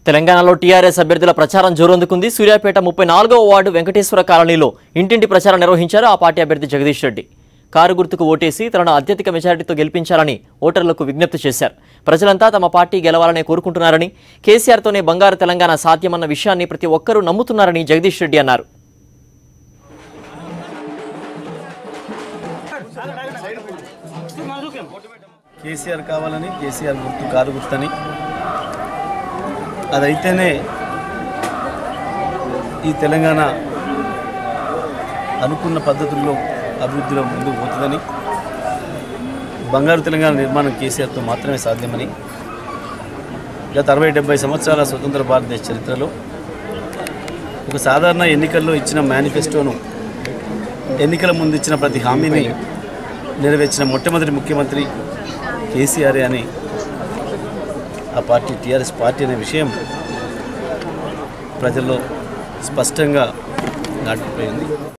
తెలంగాణలో టీఆర్ఎస్ అభ్యర్థుల ప్రచారం జోరందుకుంది. సూర్యాపేట 34వ వార్డు వెంకటేశ్వర కాలనీలో ఇంటింటి ప్రచారం నిర్వహించారు ఆ పార్టీ అభ్యర్థి జగదీష్ రెడ్డి. కారు గుర్తుకు ఓటేసి తనను అత్యధిక మెజారిటీతో గెలిపించాలని ఓటర్లకు విజ్ఞప్తి చేశారు. ప్రజలంతా తమ పార్టీ గెలవాలనే కోరుకుంటున్నారని, కేసీఆర్తోనే బంగారు తెలంగాణ సాధ్యమన్న విషయాన్ని ప్రతి ఒక్కరూ నమ్ముతున్నారని జగదీష్ రెడ్డి అన్నారు. కేసీఆర్ కావాలని, కేసీఆర్ గుర్తు కారు గుర్తని, అదైతేనే ఈ తెలంగాణ అనుకున్న పద్ధతుల్లో అభివృద్ధిలో ముందుకు పోతుందని, బంగారు తెలంగాణ నిర్మాణం కేసీఆర్తో మాత్రమే సాధ్యమని, గత 60-70 సంవత్సరాల స్వతంత్ర భారతదేశ చరిత్రలో ఒక సాధారణ ఎన్నికల్లో ఇచ్చిన మేనిఫెస్టోను, ఎన్నికల ముందు ఇచ్చిన ప్రతి హామీని నెరవేర్చిన మొట్టమొదటి ముఖ్యమంత్రి కేసీఆర్ అని ఆ పార్టీ టీఆర్ఎస్ పార్టీ అనే విషయం ప్రజల్లో స్పష్టంగా నాటుకుపోయింది.